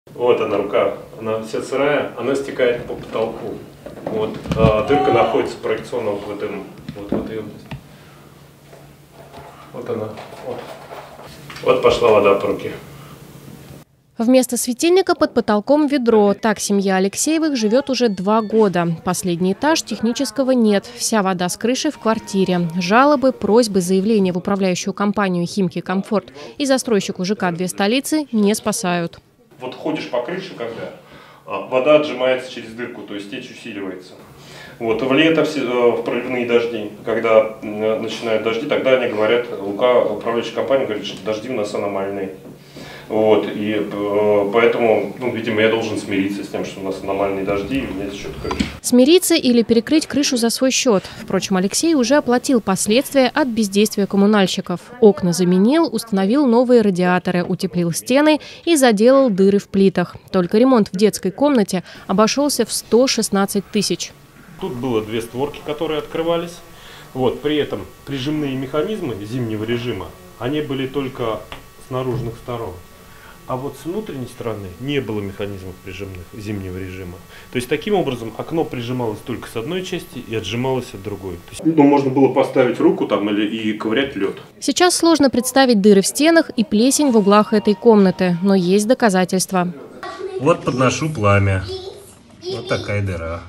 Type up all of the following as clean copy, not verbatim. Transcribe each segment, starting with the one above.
Вот она рука, она вся сырая, она стекает по потолку. Вот, дырка находится проекционно вот в этой области. Вот она, вот. Вот пошла вода по руке. Вместо светильника под потолком ведро. Так семья Алексеевых живет уже 2 года. Последний этаж технического нет. Вся вода с крыши в квартире. Жалобы, просьбы, заявления в управляющую компанию «Химки Комфорт» и застройщику ЖК «Две столицы» не спасают. Вот ходишь по крыше, когда вода отжимается через дырку, то есть течь усиливается. Вот, в лето, в проливные дожди, когда начинают дожди, тогда они говорят, управляющая компания говорит, что дожди у нас аномальные. Вот, и поэтому, видимо, я должен смириться с тем, что у нас аномальные дожди, и у меня течет крыша. Смириться или перекрыть крышу за свой счет. Впрочем, Алексей уже оплатил последствия от бездействия коммунальщиков. Окна заменил, установил новые радиаторы, утеплил стены и заделал дыры в плитах. Только ремонт в детской комнате обошелся в 116 тысяч. Тут было 2 створки, которые открывались. Вот, при этом прижимные механизмы зимнего режима, они были только с наружных сторон. А вот с внутренней стороны не было механизмов прижимных зимнего режима. То есть таким образом окно прижималось только с одной части и отжималось от другой. То есть, можно было поставить руку там и ковырять лед. Сейчас сложно представить дыры в стенах и плесень в углах этой комнаты, но есть доказательства. Вот подношу пламя. Вот такая дыра.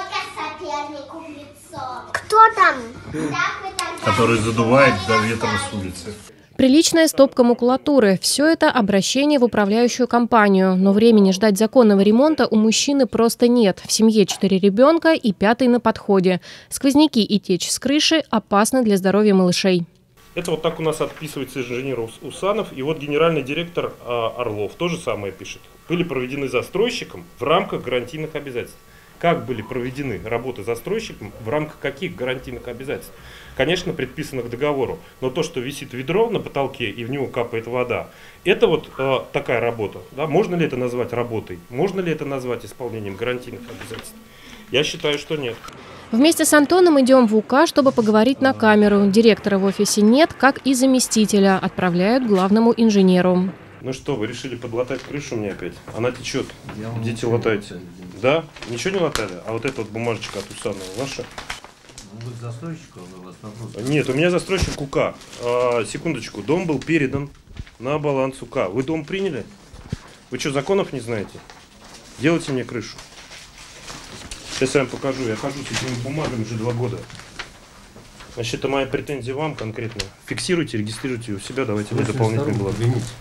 Кто там? Который задувает до ветра с улицы. Приличная стопка макулатуры – все это обращение в управляющую компанию. Но времени ждать законного ремонта у мужчины просто нет. В семье 4 ребенка и 5-й на подходе. Сквозняки и течь с крыши опасны для здоровья малышей. Это вот так у нас отписывается инженер Усанов. И вот генеральный директор Орлов то же самое пишет. Были проведены застройщиком в рамках гарантийных обязательств. Как были проведены работы застройщиком, в рамках каких гарантийных обязательств? Конечно, предписанных договору, но то, что висит ведро на потолке и в него капает вода, это вот такая работа. Да? Можно ли это назвать работой? Можно ли это назвать исполнением гарантийных обязательств? Я считаю, что нет. Вместе с Антоном идем в УК, чтобы поговорить на камеру. Директора в офисе нет, как и заместителя. Отправляют к главному инженеру. Ну что, вы решили подлатать крышу мне опять? Она течет. Идите латайте. Да? Ничего не латали? А вот эта вот бумажечка от Усанова ваша? Вы застройщик, у вас вопрос? Нет, у меня застройщик УК. Секундочку, дом был передан на баланс УК. Вы дом приняли? Вы что, законов не знаете? Делайте мне крышу. Сейчас я вам покажу. Я хожу с этими бумагами уже 2 года. Значит, это моя претензия вам конкретно. Фиксируйте, регистрируйте у себя, давайте мне дополнительные блоки.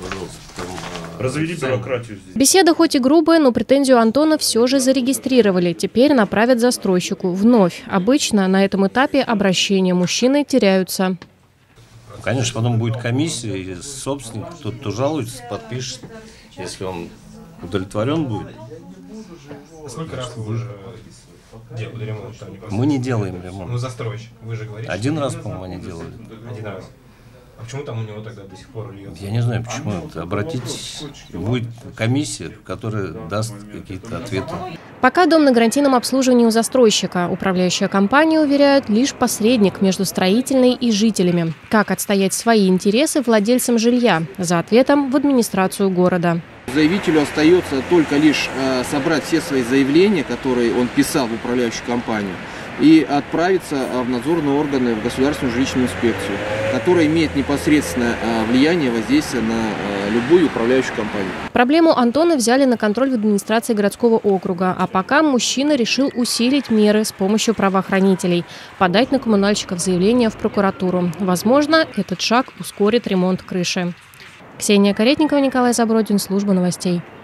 Развели бюрократию здесь. Беседа хоть и грубая, но претензию Антона все же зарегистрировали. Теперь направят застройщику вновь. Обычно на этом этапе обращения мужчины теряются. Конечно, потом будет комиссия, и собственник, тот, кто жалуется, подпишет, если он удовлетворен будет. Сколько раз вы уже делали ремонт? Мы не делаем ремонт. Ну, застройщик, вы же говорите. 1 раз, по-моему, они делали. 1 раз. А почему там у него тогда до сих пор льется? Я не знаю, почему это. Обратитесь, будет комиссия, которая даст какие-то ответы. Пока дом на гарантийном обслуживании у застройщика. Управляющая компания уверяет, лишь посредник между строительной и жителями. Как отстоять свои интересы владельцам жилья? За ответом в администрацию города. Заявителю остается только лишь собрать все свои заявления, которые он писал в управляющую компанию, и отправиться в надзорные органы, в Государственную жилищную инспекцию, которая имеет непосредственное влияние, воздействие на любую управляющую компанию. Проблему Антона взяли на контроль в администрации городского округа, а пока мужчина решил усилить меры с помощью правоохранителей, подать на коммунальщиков заявление в прокуратуру. Возможно, этот шаг ускорит ремонт крыши. Ксения Каретникова, Николай Забродин, служба новостей.